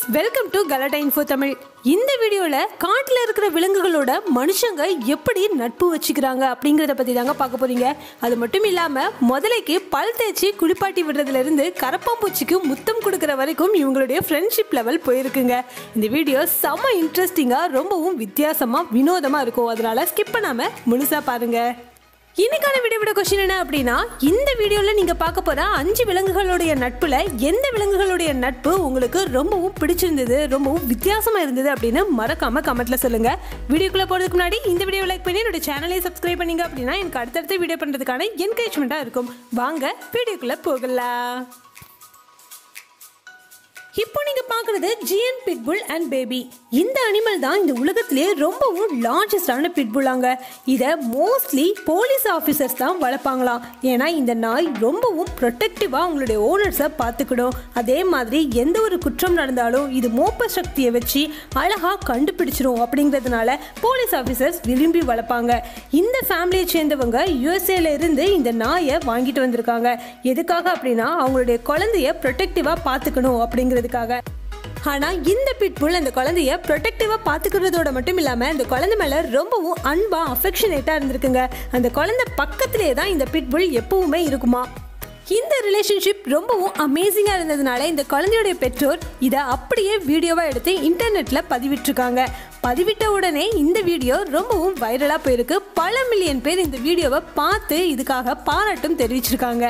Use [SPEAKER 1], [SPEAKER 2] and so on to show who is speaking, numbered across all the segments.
[SPEAKER 1] Welcome to Galatta info Tamil. இந்த வீடியோவில் காட்டில் இருக்கிற விலங்குகளோட மனுஷங்க எப்படி நட்பு வச்சுக்கிறாங்க அப்படிங்கிறத பற்றி தாங்க பார்க்க போகிறீங்க. அது மட்டும் இல்லாமல் முதலைக்கு பல் தேய்ச்சி குளிப்பாட்டி விடுறதுலேருந்து கரப்பாம்பூச்சிக்கு முத்தம் கொடுக்குற வரைக்கும் இவங்களுடைய ஃப்ரெண்ட்ஷிப் லெவல் போயிருக்குங்க. இந்த வீடியோ செம்ம இன்ட்ரெஸ்டிங்காக ரொம்பவும் வித்தியாசமாக வினோதமாக இருக்கும். அதனால் ஸ்கிப் பண்ணாமல் முழுசாக பாருங்கள். இன்னைக்கான வீடியோட கொஸ்டின் என்ன அப்படின்னா, இந்த வீடியோவில் நீங்கள் பார்க்க போகிற 5 விலங்குகளுடைய நட்பில் எந்த விலங்குகளுடைய நட்பு உங்களுக்கு ரொம்பவும் பிடிச்சிருந்தது, ரொம்பவும் வித்தியாசமாக இருந்தது அப்படின்னு மறக்காமல் கமெண்ட்டில் சொல்லுங்கள். வீடியோக்குள்ளே போகிறதுக்கு முன்னாடி இந்த வீடியோ லைக் பண்ணி என்னோட சேனலை சப்ஸ்கிரைப் பண்ணிங்க அப்படின்னா எனக்கு அடுத்தடுத்த வீடியோ பண்ணுறதுக்கான என்கரேஜ்மெண்ட்டாக இருக்கும். வாங்க வீடியோக்குள்ளே போகலாம். இப்போ நீங்க பாக்குறது ஜியன் பிட்புல் அண்ட் பேபி. இந்த அனிமல் தான் இந்த உலகத்திலே ரொம்பவும் லார்ஜஸ்டான பிட்புல்லாங்க. இதை மோஸ்ட்லி போலீஸ் ஆஃபீஸர்ஸ் தான் வளர்ப்பாங்களாம். ஏன்னா இந்த நாய் ரொம்பவும் ப்ரொடெக்டிவா அவங்களுடைய ஓனர்ஸை பார்த்துக்கிடும். அதே மாதிரி எந்த ஒரு குற்றம் நடந்தாலும் இது மோப்ப சக்தியை வச்சு அழகா கண்டுபிடிச்சிரும். அப்படிங்கிறதுனால போலீஸ் ஆஃபீஸர்ஸ் விரும்பி வளர்ப்பாங்க. இந்த ஃபேமிலியை சேர்ந்தவங்க யூஎஸ்ஏல இருந்து இந்த நாயை வாங்கிட்டு வந்திருக்காங்க. எதுக்காக அப்படின்னா அவங்களுடைய குழந்தைய ப்ரொடெக்டிவா பார்த்துக்கணும் அப்படிங்கிறது. ஆனா இந்த பிட்புல் அந்த குழந்தைய ப்ரொடெக்டிவா பாத்துக்கிறதோட மட்டும் இல்லாம அந்த குழந்தை மேல ரொம்பவும் அன்பா அஃபெக்ஷனேட்டா இருந்திருக்குங்க. அந்த குழந்தை பக்கத்திலே தான் இந்த பிட்புல் எப்பவுமே இருக்குமா. இந்த ரிலேஷன்ஷிப் ரொம்பவும் அமேசிங்கா இருந்ததுனால இந்த குழந்தையுடைய பெற்றோர் இதை அப்படியே வீடியோவா எடுத்து இன்டர்நெட்ல பதிவிட்டிருக்காங்க. பதிவிட்ட உடனே இந்த வீடியோ ரொம்பவும் வைரலா போயிருக்கு. பல மில்லியன் பேர் இந்த வீடியோவை பார்த்து இதுக்காக பாராட்டும் தெரிவிச்சிருக்காங்க.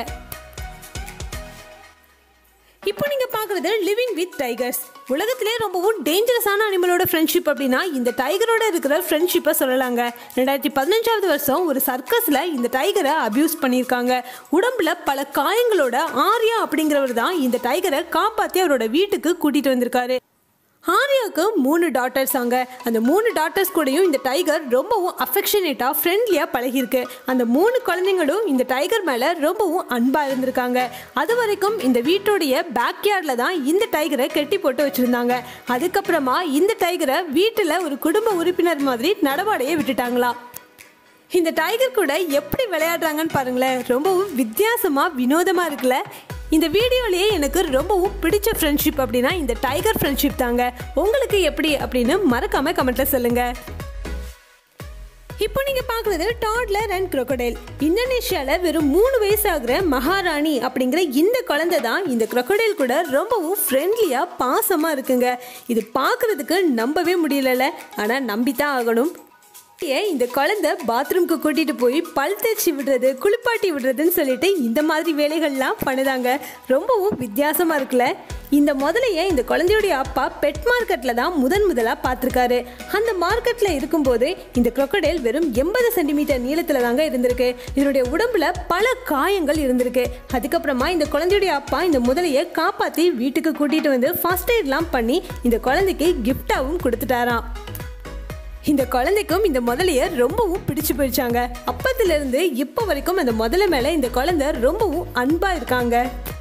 [SPEAKER 1] இப்போ நீங்க பாக்குறது லிவிங் வித் டைகர்ஸ். உலகத்திலே ரொம்பவும் டேஞ்சரஸான அனிமலோட ஃப்ரெண்ட்ஷிப் அப்படின்னா இந்த டைகரோட இருக்கிற ஃப்ரெண்ட்ஷிப்பை சொல்லலாங்க. 2015 வருஷம் ஒரு சர்க்கஸ்ல இந்த டைகரை அபியூஸ் பண்ணியிருக்காங்க. உடம்புல பல காயங்களோட ஆர்யா அப்படிங்கிறவர் தான் இந்த டைகரை காப்பாற்றி அவரோட வீட்டுக்கு கூட்டிட்டு வந்திருக்காரு. ஆர்யாவுக்கு 3 டாட்டர்ஸ் ஆங்க. அந்த 3 டாட்டர்ஸ் கூடயும் இந்த டைகர் ரொம்பவும் அஃபெக்ஷனேட்டா ஃப்ரெண்ட்லியா பழகிருக்கு. அந்த 3 குழந்தைங்களும் இந்த டைகர் மேல ரொம்பவும் அன்பா இருந்திருக்காங்க. அது வரைக்கும் இந்த வீட்டுடைய பேக்யார்ட்ல தான் இந்த டைகரை கெட்டி போட்டு வச்சிருந்தாங்க. அதுக்கப்புறமா இந்த டைகரை வீட்டுல ஒரு குடும்ப உறுப்பினர் மாதிரி நடமாடையே விட்டுட்டாங்களா. இந்த டைகர் கூட எப்படி விளையாடுறாங்கன்னு பாருங்களேன். ரொம்பவும் வித்தியாசமா வினோதமா இருக்குல்ல. இந்த வீடியோலயே எனக்கு ரொம்பவும் பிடிச்ச ஃப்ரெண்ட்ஷிப் அப்படின்னா இந்த டைகர் ஃப்ரெண்ட்ஷிப் தாங்க. உங்களுக்கு எப்படி அப்படின்னு மறக்காம கமெண்ட்ல சொல்லுங்க. இப்போ நீங்க பாக்குறது டாட்லர் அண்ட் crocodile. இந்தோனேஷியால வெறும் 3 வயசு ஆகுற மகாராணி அப்படிங்கிற இந்த குழந்தை தான் இந்த crocodile கூட ரொம்பவும் ஃப்ரெண்ட்லியா பாசமா இருக்குங்க. இது பாக்குறதுக்கு நம்பவே முடியல, ஆனா நம்பித்தான் ஆகணும். இந்த குழந்தை பாத்ரூம்க்கு கூட்டிட்டு போய் பல் தேய்ச்சி விடுறது, குளிப்பாட்டி விடுறதுன்னு சொல்லிட்டு இந்த மாதிரி வேலைகள்லாம் பண்ணுதாங்க. ரொம்பவும் வித்தியாசமா இருக்குல்ல. இந்த முதலைய இந்த குழந்தையுடைய அப்பா பெட் மார்க்கெட்ல தான் முதலா பார்த்திருக்காரு. அந்த மார்க்கெட்ல இருக்கும்போது இந்த crocodile வெறும் 80 சென்டிமீட்டர் நீளத்துல தாங்க இருந்திருக்கு. இதனுடைய உடம்புல பல காயங்கள் இருந்திருக்கு. அதுக்கப்புறமா இந்த குழந்தையுடைய அப்பா இந்த முதலைய காப்பாத்தி வீட்டுக்கு கூட்டிட்டு வந்து ஃபர்ஸ்ட் எய்ட்லாம் பண்ணி இந்த குழந்தைக்கு கிஃப்டாவும் கொடுத்துட்டாராம். இந்த குழந்தைக்கும் இந்த முதலைய ரொம்பவும் பிடிச்சு போயிடுச்சாங்க. அப்பத்துல இருந்து இப்போ வரைக்கும் அந்த முதலை மேல இந்த குழந்தை ரொம்பவும் அன்பா இருக்காங்க.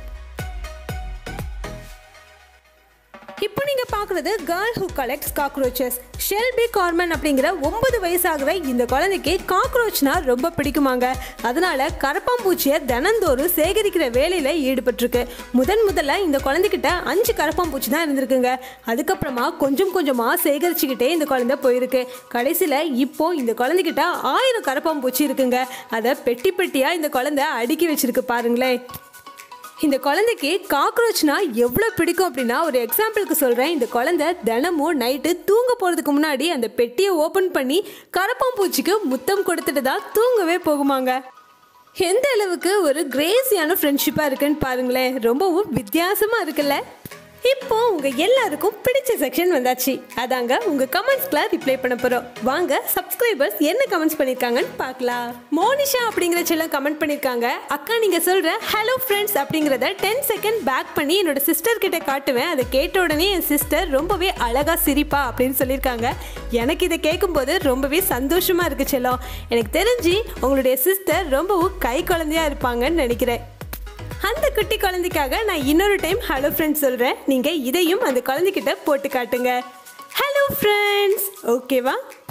[SPEAKER 1] இப்போ நீங்க பாக்குறது girl who collects cockroaches. Shelby carmen அப்படிங்கிற 9 வயசாகிற இந்த குழந்தைக்கு காக்ரோச்னா ரொம்ப பிடிக்குமாங்க. அதனால கரப்பாம்பூச்சியை தினந்தோறும் சேகரிக்கிற வேலையில ஈடுபட்டிருக்கு. முதல்ல இந்த குழந்தைகிட்ட 5 கரப்பாம்பூச்சி தான் இருந்திருக்குங்க. அதுக்கப்புறமா கொஞ்சம் கொஞ்சமா சேகரிச்சுக்கிட்டே இந்த குழந்தை போயிருக்கு. கடைசியில இப்போ இந்த குழந்தைகிட்ட 1000 கரப்பாம்பூச்சி இருக்குங்க. அதை பெட்டி பெட்டியா இந்த குழந்தை அடுக்கி வச்சிருக்கு பாருங்களேன். இந்த குழந்தைக்கு காக்ரோச்னா எவ்வளோ பிடிக்கும் அப்படின்னா ஒரு எக்ஸாம்பிளுக்கு சொல்கிறேன். இந்த குழந்தை தினமும் நைட்டு தூங்க போகிறதுக்கு முன்னாடி அந்த பெட்டியை ஓப்பன் பண்ணி கரப்பாம்பூச்சிக்கு முத்தம் கொடுத்துட்டு தான் தூங்கவே போகுமாங்க. எந்த அளவுக்கு ஒரு கிரேசியான ஃப்ரெண்ட்ஷிப்பாக இருக்குன்னு பாருங்களேன். ரொம்பவும் வித்தியாசமாக இருக்குல்ல. இப்போ உங்க எல்லாருக்கும் பிடிச்ச செக்ஷன் வந்தாச்சு. அதாங்க உங்க கமெண்ட்ஸ்க்குலாம் ரிப்ளை பண்ண போறோம். வாங்க சப்ஸ்கிரைபர்ஸ் என்ன கமெண்ட்ஸ் பண்ணிருக்காங்கன்னு பார்க்கலாம். மோனிஷா அப்படிங்கிற செல்லம் கமெண்ட் பண்ணிருக்காங்க. அக்கா நீங்க சொல்ற ஹலோ ஃப்ரெண்ட்ஸ் அப்படிங்கறத 10 செகண்ட் பேக் பண்ணி என்னோட சிஸ்டர் கிட்ட காட்டுவேன். அதை கேட்ட உடனே என் சிஸ்டர் ரொம்பவே அழகா சிரிப்பா அப்படின்னு சொல்லியிருக்காங்க. எனக்கு இதை கேட்கும்போது ரொம்பவே சந்தோஷமா இருக்கு செல்லம். எனக்கு தெரிஞ்சு உங்களுடைய சிஸ்டர் ரொம்பவும் கை குழந்தையா இருப்பாங்கன்னு நினைக்கிறேன். அந்த குட்டி குழந்தைக்காக நான் இன்னொரு டைம் ஹலோ ஃப்ரெண்ட்ஸ் சொல்கிறேன். நீங்கள் இதையும் அந்த குழந்தைகிட்ட போட்டு காட்டுங்க. ஹலோ ஃப்ரெண்ட்ஸ், ஓகேவா?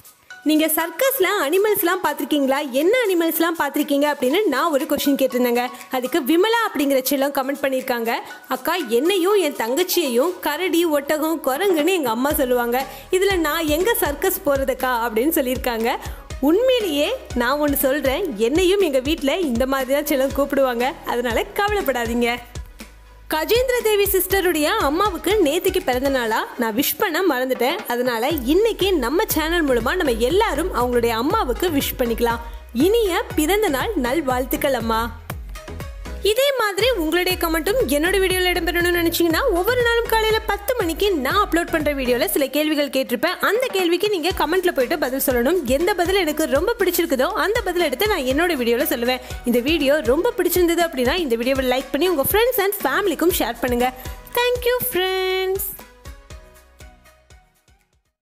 [SPEAKER 1] நீங்கள் சர்க்கஸில் அனிமல்ஸ்லாம் பார்த்துருக்கீங்களா, என்ன அனிமல்ஸ்லாம் பார்த்துருக்கீங்க அப்படின்னு நான் ஒரு கொஷின் கேட்டிருந்தேங்க. அதுக்கு விமலா அப்படிங்கிற செல்லம் கமெண்ட் பண்ணியிருக்காங்க. அக்கா, என்னையும் என் தங்கச்சியையும் கரடி, ஒட்டகம், குரங்குன்னு எங்கள் அம்மா சொல்லுவாங்க. இதில் நான் எங்கே சர்க்கஸ் போகிறதுக்கா அப்படின்னு சொல்லியிருக்காங்க. உண்மையிலேயே நான் ஒன்று சொல்கிறேன், என்னையும் எங்கள் வீட்டில் இந்த மாதிரி தான் செல்லம் கூப்பிடுவாங்க. அதனால் கவலைப்படாதீங்க. கஜேந்திர தேவி சிஸ்டருடைய அம்மாவுக்கு நேற்றுக்கு பிறந்த நாளா நான் விஷ் பண்ண மறந்துட்டேன். அதனால இன்னைக்கு நம்ம சேனல் மூலமா நம்ம எல்லாரும் அவங்களுடைய அம்மாவுக்கு விஷ் பண்ணிக்கலாம். இனிய பிறந்த நாள் நல்வாழ்த்துக்கள் அம்மா. இதே மாதிரி உங்களுடைய கமெண்ட்டும் என்னோட வீடியோவில் இடம்பெறணும்னு நினச்சிங்கன்னா ஒவ்வொரு நாளும் காலையில் 10 மணிக்கு நான் அப்லோட் பண்ணுற வீடியோவில் சில கேள்விகள் கேட்டிருப்பேன். அந்த கேள்விக்கு நீங்கள் கமெண்ட்டில் போய்ட்டு பதில் சொல்லணும். எந்த பதில் எனக்கு ரொம்ப பிடிச்சிருக்குதோ அந்த பதில் எடுத்து நான் என்னோட வீடியோவில் சொல்லுவேன். இந்த வீடியோ ரொம்ப பிடிச்சிருந்தது அப்படின்னா இந்த வீடியோவை லைக் பண்ணி உங்கள் ஃப்ரெண்ட்ஸ் அண்ட் ஃபேமிலிக்கும் ஷேர் பண்ணுங்கள். Thank you friends.